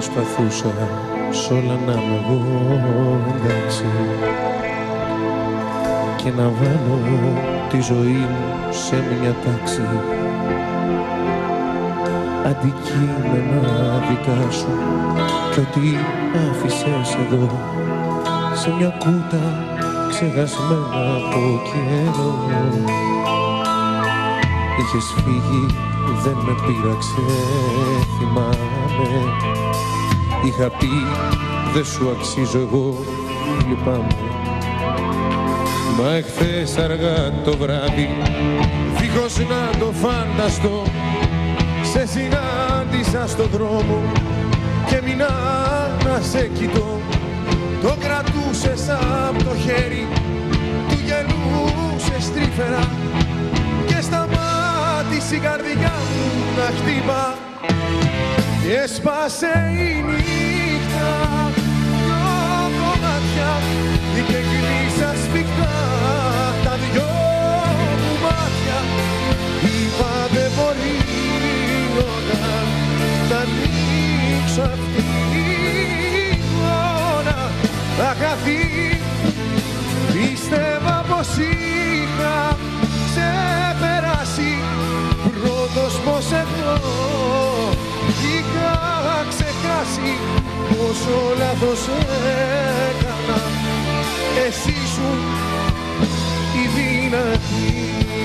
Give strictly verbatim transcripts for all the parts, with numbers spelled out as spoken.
προσπαθούσα σ' όλα να είμαι εγώ εντάξει και να βάλω τη ζωή μου σε μια τάξη. Αντικείμενα δικά σου κι ό,τι άφησες εδώ σε μια κούτα ξεχασμένα από καιρό. Είχες φύγει, δεν με πείραξε, θυμάμαι. Είχα πει, δεν σου αξίζω εγώ, λυπάμαι. Μα εχθές αργά το βράδυ, δίχως να το φανταστώ, σε συνάντησα στον δρόμο και μείνα να σε κοιτώ. Το κρατούσες απ' το χέρι, του γελούσες τρυφερά και σταμάτησε η καρδιά μου να χτύπα και έσπασε η νύχτα δυο κομμάτια και κλείσα σφιχτά τα δυο μου μάτια. Είπα δεν μπορεί όταν θα ανοίξω αυτή η εικόνα θα χαθεί. Πίστευα πως είχα ξεπεράσει πρώτος πως εδώ είχα ξεχάσει πόσο λάθος έκανα. Εσύ σου η δυνατή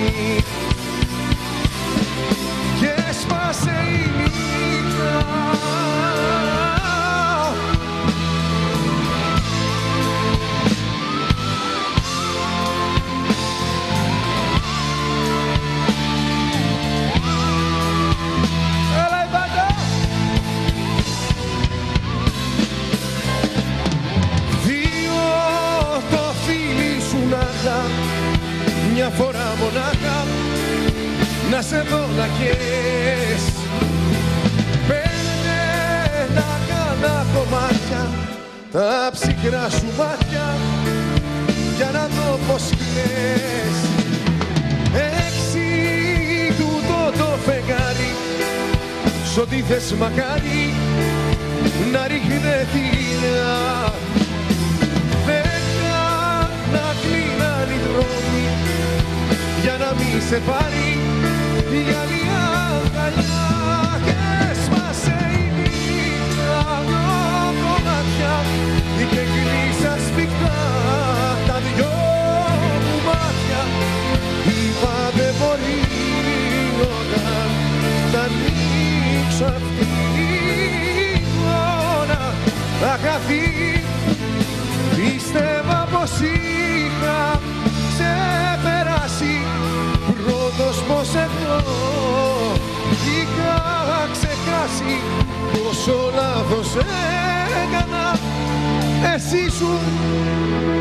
και έσπασε η νύχτα. Μια φορά μονάχα να σε δω να καίες, πέντε να κάνα κομμάτια τα ψυχρά σου μάτια για να δω πως κλαις. Έξι τούτο το φεγγάρι σ' ό,τι θες μακάρι να ρίχνε θηλιά. Δέκα να κλείναν οι δρόμοι για να μη σε πάρει η άλλη αγκαλιά και έσπασε η νύχτα δυο κομμάτια και κλείσα σφιχτά τα δυο μου μάτια. Είπα δεν μπορεί όταν θα ανοίξω αυτή η εικόνα θα χαθεί. Πίστευα πως είχα ξεπεράσει πρώτος πως εδώ είχα ξεχάσει πόσο λάθος έκανα. Εσύ σου